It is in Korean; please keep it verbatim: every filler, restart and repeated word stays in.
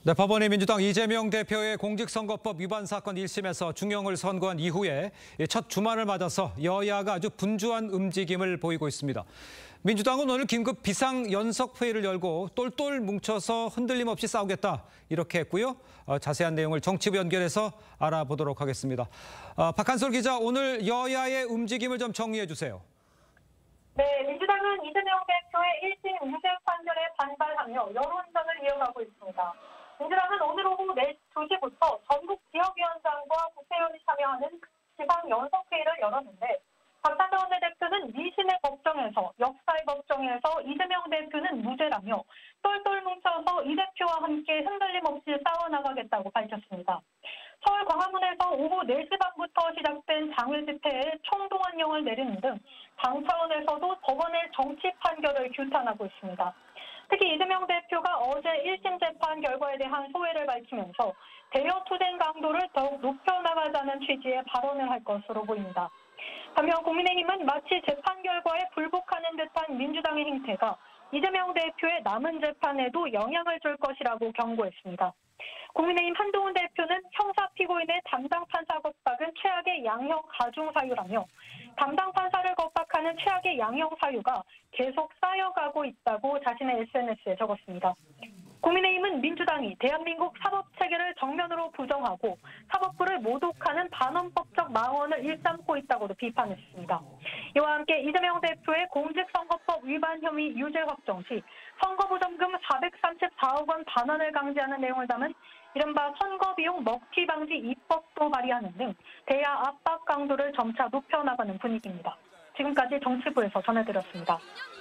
네, 법원이 민주당 이재명 대표의 공직선거법 위반 사건 일 심에서 중형을 선고한 이후에 첫 주말을 맞아서 여야가 아주 분주한 움직임을 보이고 있습니다. 민주당은 오늘 긴급 비상연석회의를 열고 똘똘 뭉쳐서 흔들림 없이 싸우겠다 이렇게 했고요. 어, 자세한 내용을 정치부 연결해서 알아보도록 하겠습니다. 어, 박한솔 기자, 오늘 여야의 움직임을 좀 정리해 주세요. 네, 민주당은 이재명 대표의 일 심 무죄 판결에 반발하며 여론전을 이어가고 있습니다. 민주당은 오늘 오후 두 시부터 전국 지역위원장과 국회의원이 참여하는 비상연석회의를 열었는데, 박찬대 원내대표는 미심의 법정에서, 역사의 법정에서 이재명 대표는 무죄라며 똘똘 뭉쳐서 이 대표와 함께 흔들림 없이 싸워나가겠다고 밝혔습니다. 서울 광화문에서 오후 네 시 반부터 시작된 장외 집회에 총동원령을 내리는 등 당 차원에서도 법원의 정치 판결을 규탄하고 있습니다. 특히 이재명 대표가 어제 일 심 재판 결과에 대한 소회를 밝히면서 대여 투쟁 강도를 더욱 높여나가자는 취지의 발언을 할 것으로 보입니다. 반면 국민의힘은 마치 재판 결과에 불복하는 듯한 민주당의 행태가 이재명 대표의 남은 재판에도 영향을 줄 것이라고 경고했습니다. 국민의힘 한동훈 대표는 형사 피고인의 담당 판사 겁박은 최악의 양형 가중 사유라며 담당 판사를 겁박하는 최악의 양형 사유가 계속 쌓여가고 있다고 자신의 에스엔에스에 적었습니다. 국민의힘은 민주당이 대한민국 사법체계를 정면으로 부정하고 사법부를 모독하는 반헌법적 망언을 일삼고 있다고도 비판했습니다. 이와 함께 이재명 대표의 공직선거법 위반 혐의 유죄 확정 시 선거보전금 사백삼십사억 원 반환을 강제하는 내용을 담은 이른바 선거비용 먹튀 방지 입법도 발의하는 등 대야 압박 강도를 점차 높여나가는 분위기입니다. 지금까지 정치부에서 전해드렸습니다.